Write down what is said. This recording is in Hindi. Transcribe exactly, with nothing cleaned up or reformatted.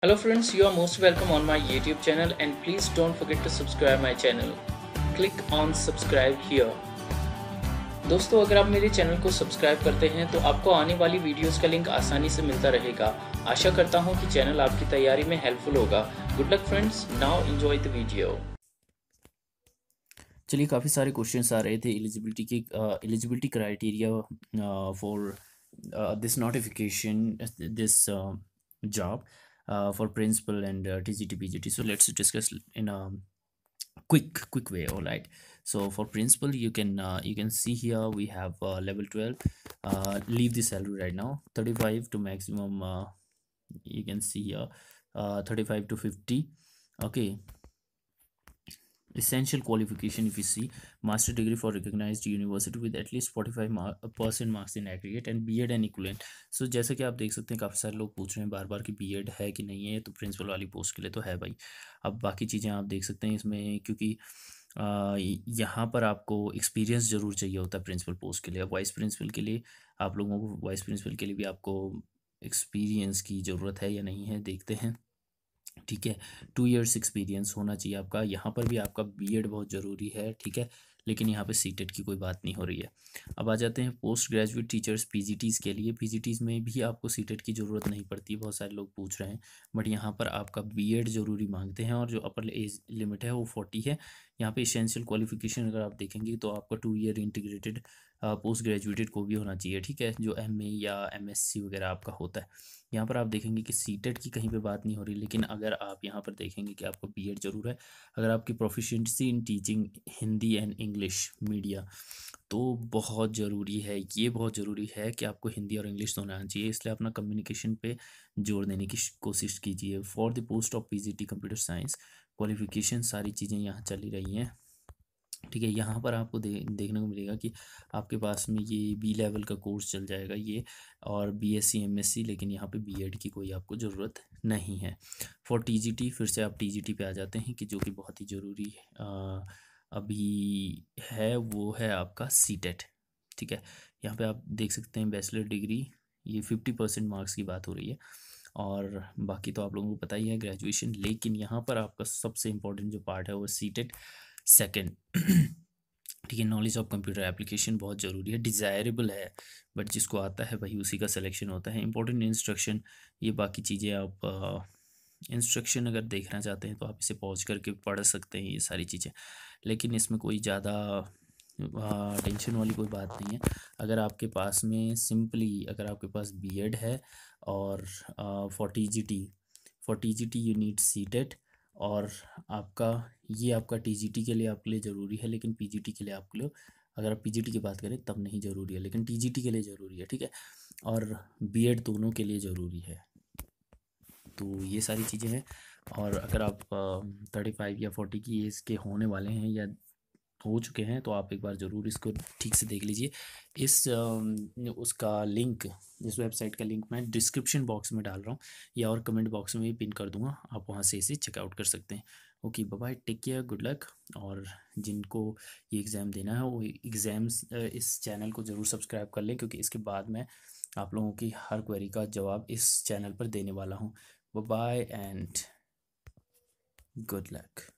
Hello friends, you are most welcome on my YouTube channel and please don't forget to subscribe my channel. Click on subscribe here. दोस्तों, अगर आप मेरे चैनल को सब्सक्राइब करते हैं तो आपको आने वाली वीडियोस का लिंक आसानी से मिलता रहेगा। आशा करता हूं कि चैनल आपकी तैयारी में हेल्पफुल होगा। Good luck friends, now enjoy the video. चलिए, काफ़ी सारे क्वेश्चंस आ रहे थे एलिजिबिलिटी के eligibility criteria for this notification this job for principal and TGT PGT. So let's discuss in a quick quick way. All right, so for principal you can uh, you can see here we have uh, level twelve. Uh, leave the salary right now, thirty-five to maximum. Uh, you can see here uh, thirty-five to fifty. Okay, essential qualification, if you see, master degree for recognized university with at least forty-five percent marks in aggregate and B Ed and equivalent. So जैसा कि आप देख सकते हैं काफ़ी सारे लोग पूछ रहे हैं बार बार कि B Ed है कि नहीं है, तो प्रिंसिपल वाली पोस्ट के लिए तो है भाई। अब बाकी चीज़ें आप देख सकते हैं इसमें, क्योंकि आ, यहाँ पर आपको एक्सपीरियंस ज़रूर चाहिए होता है प्रिंसिपल पोस्ट के लिए। अब वाइस प्रिंसिपल के लिए आप लोगों को वाइस प्रिंसिपल के लिए भी आपको एक्सपीरियंस की ज़रूरत है या नहीं है, देखते हैं। ठीक है, टू इयर्स एक्सपीरियंस होना चाहिए आपका। यहाँ पर भी आपका बीएड बहुत ज़रूरी है, ठीक है, लेकिन यहाँ पे सीटेट की कोई बात नहीं हो रही है। अब आ जाते हैं पोस्ट ग्रेजुएट टीचर्स पीजीटीज़ के लिए। पीजीटीज़ में भी आपको सीटेट की ज़रूरत नहीं पड़ती, बहुत सारे लोग पूछ रहे हैं, बट यहाँ पर आपका बीएड ज़रूरी मांगते हैं और जो अपर एज लिमिट है वो फोर्टी है। यहाँ पे एसेंशियल क्वालिफिकेशन अगर आप देखेंगे तो आपका two year integrated post graduated को भी होना चाहिए, ठीक है, जो एमए या एमएससी वगैरह आपका होता है। यहाँ पर आप देखेंगे कि सीटेट की कहीं पे बात नहीं हो रही, लेकिन अगर आप यहाँ पर देखेंगे कि आपको बीएड जरूर है, अगर आपकी proficiency in teaching Hindi and English media, तो बहुत ज़रूरी है, ये बहुत ज़रूरी है कि आपको हिंदी और इंग्लिश दोनों आना चाहिए। इसलिए अपना कम्युनिकेशन पे जोर देने की कोशिश कीजिए। For the post of PGT computer science qualification सारी चीज़ें यहाँ चली रही हैं, ठीक है। यहाँ पर आपको दे देखने को मिलेगा कि आपके पास में ये बी लेवल का कोर्स चल जाएगा ये, और बीएससी एमएससी, लेकिन यहाँ पे बीएड की कोई आपको ज़रूरत नहीं है। फॉर टीजीटी फिर से आप टीजीटी पे आ जाते हैं कि जो कि बहुत ही ज़रूरी अभी है, वो है आपका सीटेट, ठीक है। यहाँ पे आप देख सकते हैं बैचलर डिग्री, ये फिफ्टी परसेंट मार्क्स की बात हो रही है, और बाकी तो आप लोगों को पता ही है ग्रेजुएशन। लेकिन यहाँ पर आपका सबसे इम्पोर्टेंट जो पार्ट है वो सीटेट सेकेंड, ठीक है। नॉलेज ऑफ कंप्यूटर एप्लीकेशन बहुत ज़रूरी है, डिज़ायरेबल है, बट जिसको आता है वही उसी का सिलेक्शन होता है। इंपॉर्टेंट इंस्ट्रक्शन, ये बाकी चीज़ें आप इंस्ट्रक्शन अगर देखना चाहते हैं तो आप इसे पॉज करके पढ़ सकते हैं, ये सारी चीज़ें, लेकिन इसमें कोई ज़्यादा टेंशन वाली कोई बात नहीं है। अगर आपके पास में सिंपली अगर आपके पास बीएड है और for TGT for TGT you need CTET, और आपका ये आपका टीजीटी के लिए आपके लिए ज़रूरी है, लेकिन पीजीटी के लिए आपके लिए, अगर आप पीजीटी की बात करें तब नहीं ज़रूरी है, लेकिन टीजीटी के लिए ज़रूरी है, ठीक है, और बीएड दोनों के लिए ज़रूरी है। तो ये सारी चीज़ें हैं। और अगर आप थर्टी फाइव या फोर्टी की एज के होने वाले हैं या हो चुके हैं तो आप एक बार ज़रूर इसको ठीक से देख लीजिए। इस अ, उसका लिंक, इस वेबसाइट का लिंक मैं डिस्क्रिप्शन बॉक्स में डाल रहा हूँ या और कमेंट बॉक्स में भी पिन कर दूंगा, आप वहाँ से इसे चेकआउट कर सकते हैं। Okay, bye bye, take care, good luck. और जिनको ये एग्ज़ाम देना है वो एग्ज़ाम्स इस चैनल को ज़रूर सब्सक्राइब कर लें, क्योंकि इसके बाद मैं आप लोगों की हर क्वेरी का जवाब इस चैनल पर देने वाला हूँ। Bye bye and good luck.